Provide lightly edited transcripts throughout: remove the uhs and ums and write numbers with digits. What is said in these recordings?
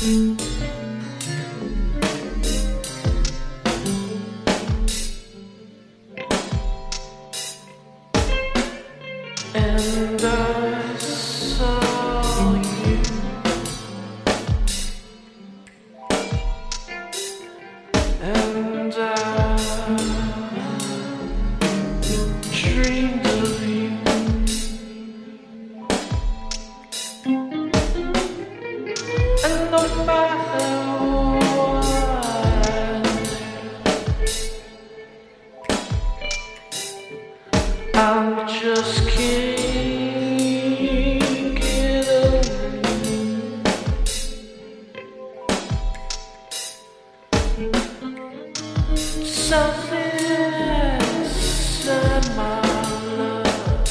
And I saw you, and I dreamed of you, and no matter what, I'm just kidding. Something inside my love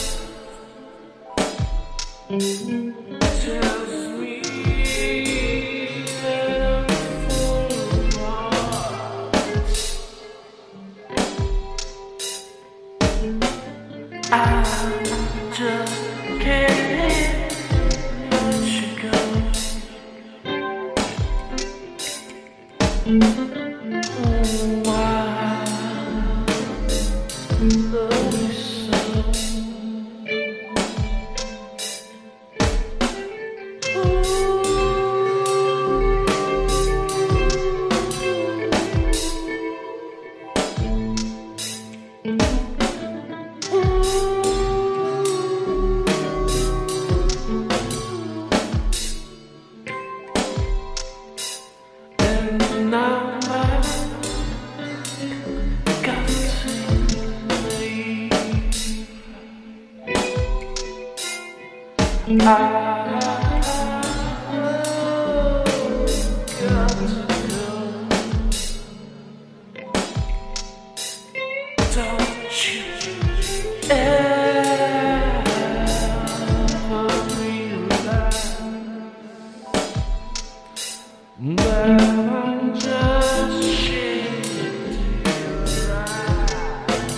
tells me that I'm full of hearts. I just can't let you go. Why love me so? And now got to leave. I got to go. Don't you ever realize that I'm just shading your eyes?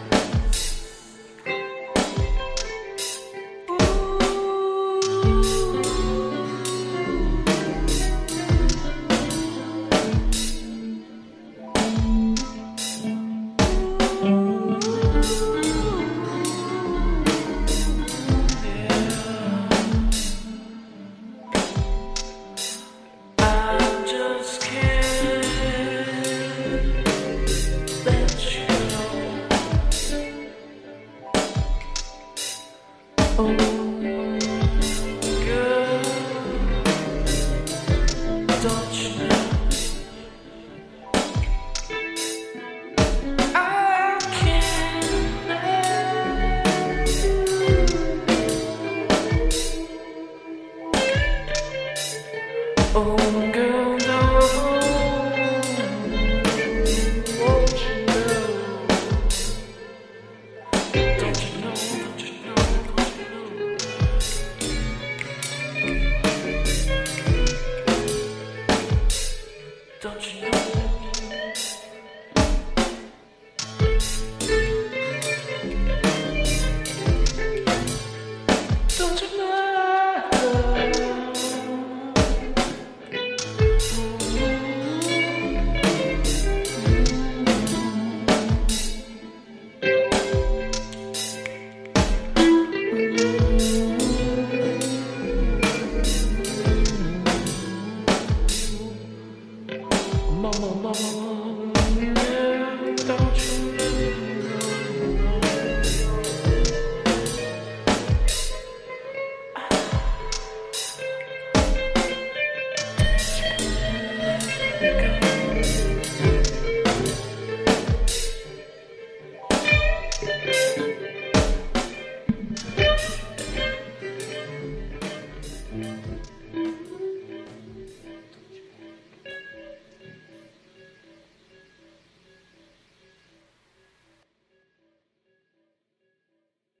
I just can't let you go. Oh, girl, don't you know I can't let you. Oh, girl, no. Won't you know? Don't you know? Don't you know? Don't you know? Don't you know? Don't you know? Mama, yeah, don't you know?